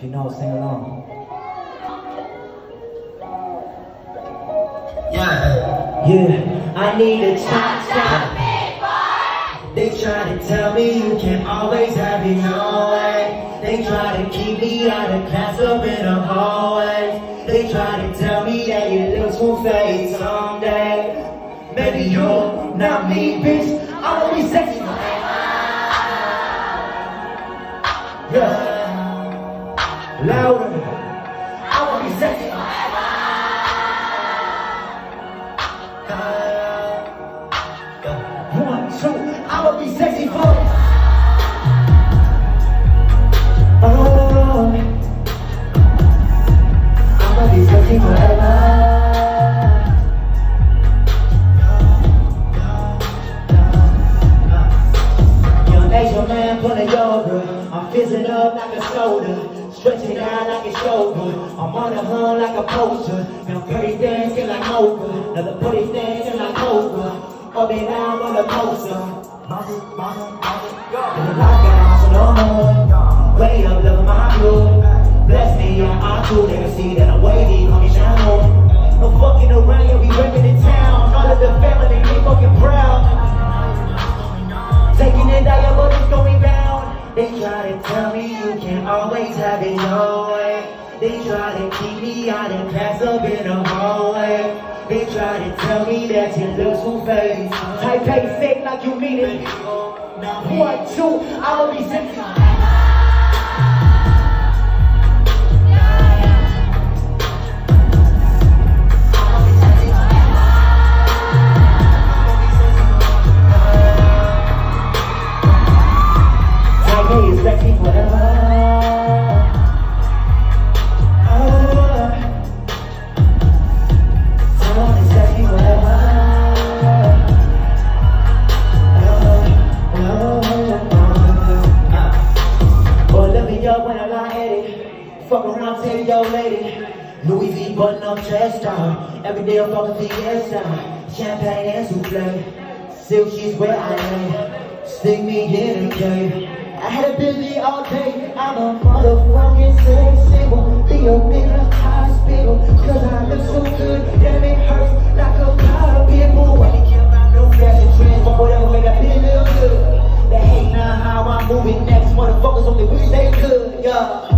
If you know, sing along. Yeah, I need a top. They try to tell me you can't always have it your way. They try to keep me out of class up in the hallway. They try to tell me that your looks will fade someday. Maybe you're not me, bitch. I won't be sexy forever. Yeah, louder. I won't be sexy forever. 1, 2, I won't be sexy forever. Oh, I won't be sexy forever. Asian man pulling yoga, I'm fizzing up like a soda, stretching out like a shoulder. I'm on the hunt like a poster, now pretty dancing like Mocha, now the pretty dancing like Mocha. Up and down on the poster, in the lockdown, so no more. Way up, love my blue. Bless me on R2, they can see that I'm wavy, call me Shalom. No fucking around, you'll be repping the town. All of the family, they fucking proud. Taking it down, but it's going down. They try to tell me you can't always have it your way. They try to keep me out and pass up in the hallway. They try to tell me that your looks will fade. Type A, say it like you mean it. 1, 2, I will be sexy. Sexy forever. Oh, I want to sexy forever. Boy, look me up when I'm not at it. Fuck around, tell your lady. Louis V button up chest down. Every day I'm fucking fiesta. Champagne and souffle. Silk sheets where I am. Stick me in a cave. I had a busy all day, I'm a motherfucking sex symbol. Be a nigga hospital, cause I look so good, damn it hurts like a car people. When they care about no fashion trends, but whatever make that bitch look good. They hate now how I'm moving next, motherfuckers only wish they could, yeah.